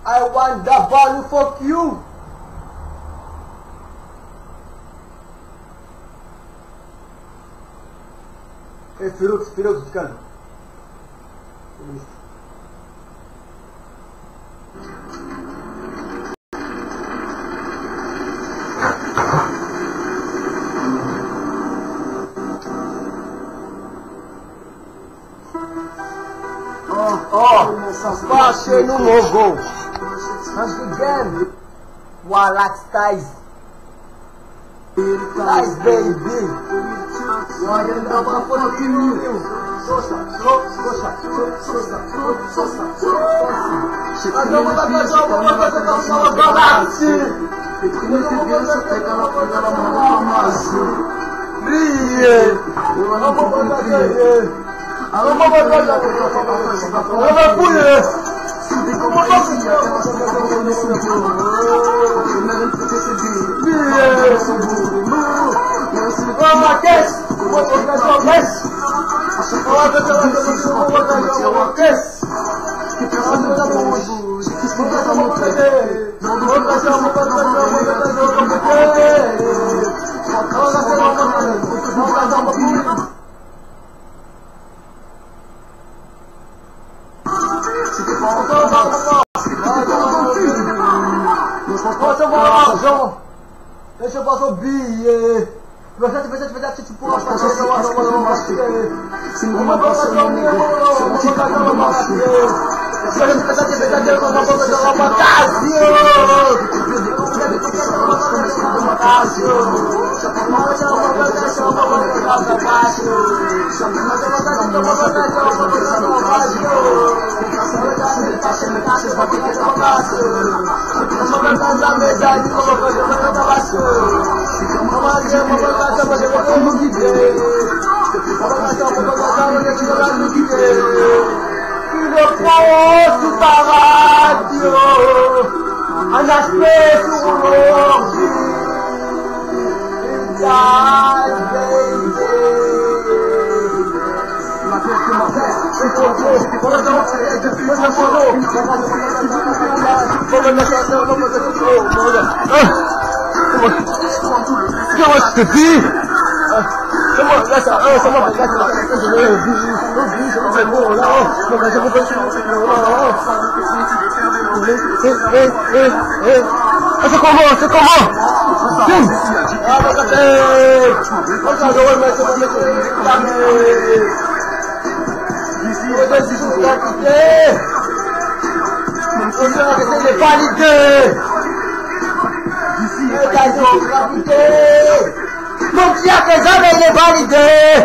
I want the value, fuck you. Firouz, tu te calmes. Passei no logo. Once again, Walax Ties. Ties, baby. Olha, ele dá uma foto aqui, meu. Sosa. Mas eu vou dar uma salva pra Nazi. Brilhe. Vamos botar deixa eu passar o bilhete. Vai tipo uma Donc si à présent il est validé.